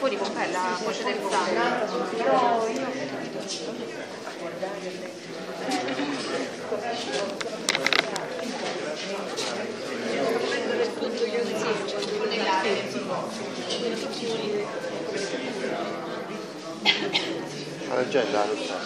fuori com'è la voce del sale. Però io... La leggenda tutta.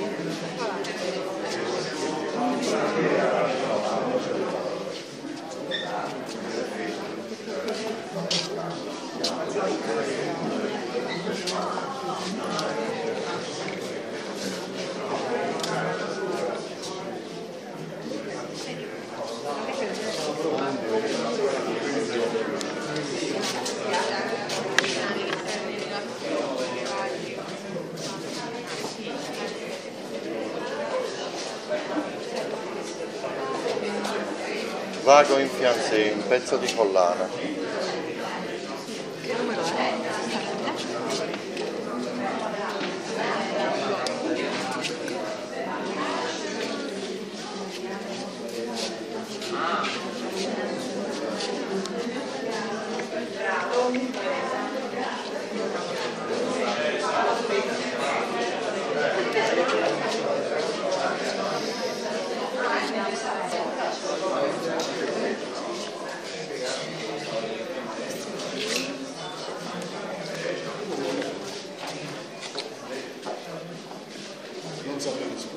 Vago in fiancé, un pezzo di collana. Che numero è? Non so benissimo.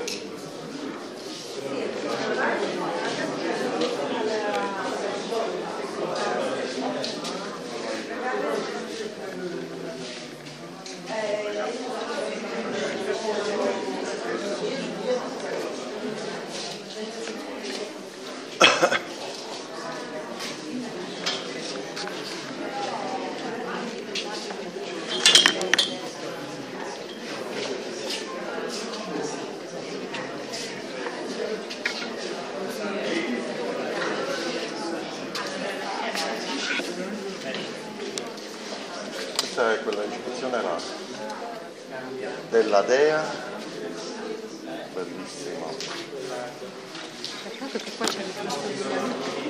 Questa è quella istituzione là della Dea, bellissima. Peccato che qua c'è il Cristo.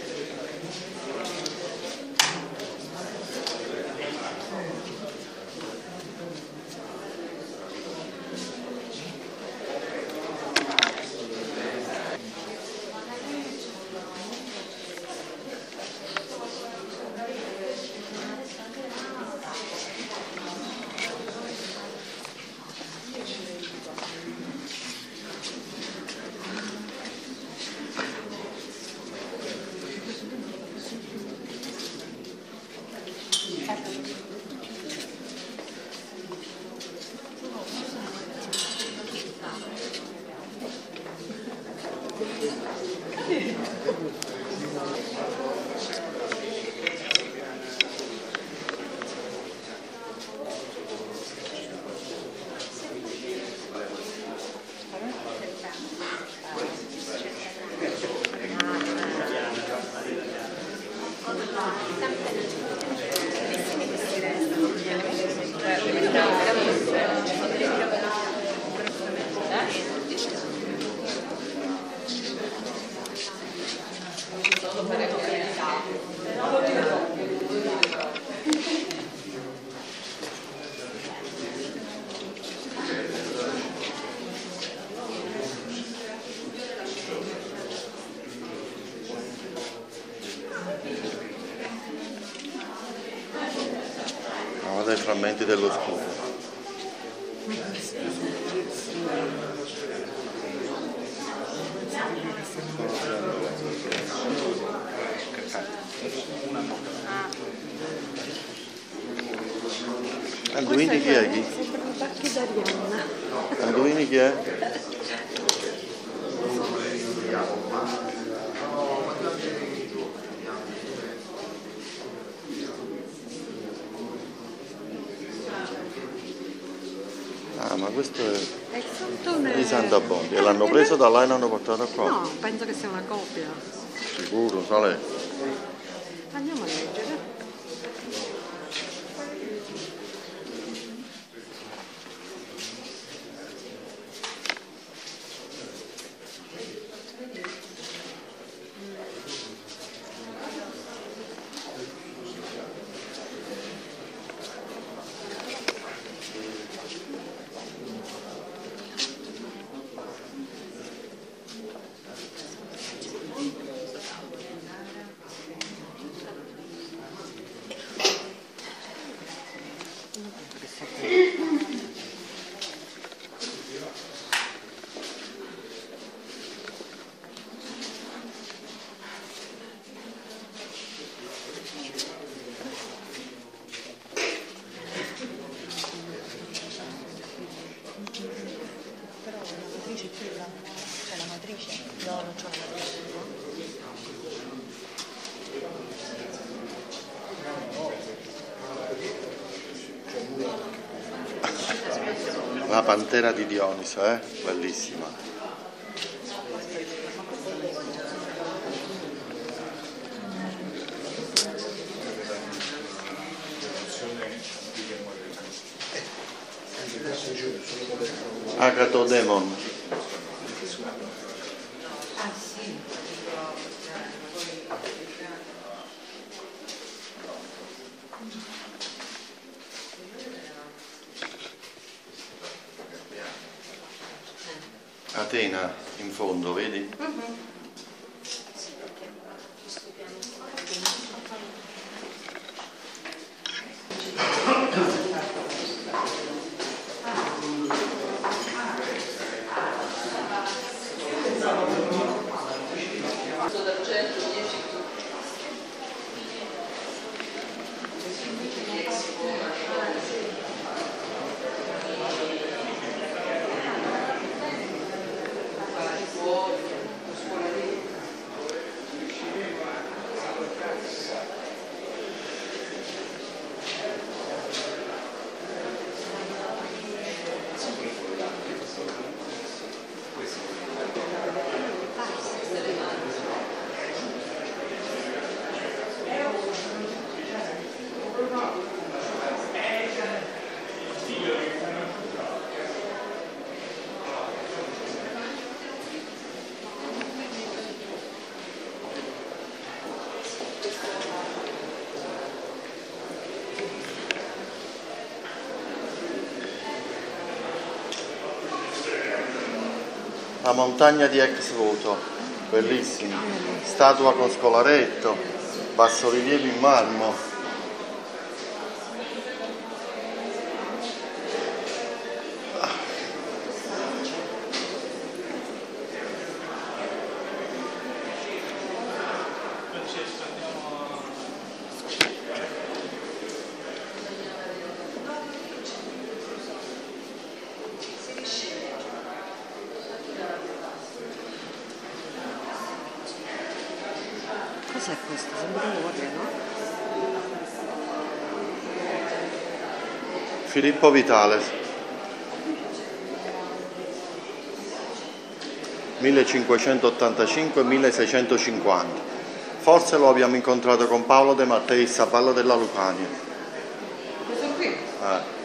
Uno dei frammenti dello scudo. Anduini chi è chi? Sembrano tacchi d'Arianna. Anduini chi è? Ah, ma questo è È il santone... di Santa Bondi e l'hanno preso da là e l'hanno portato qua? No, penso che sia una copia. Sicuro, sale. Andiamo a leggere. non c'ho la matrice, La pantera di Dioniso, bellissima. Agathodemon. Atena in fondo, vedi? La montagna di ex voto, bellissima, statua con scolaretto, bassorilievi in marmo. Cos'è questo? Sembra un organo. Filippo Vitale, 1585-1650. Forse lo abbiamo incontrato con Paolo De Matteis a Valle della Lucania. Questo qui?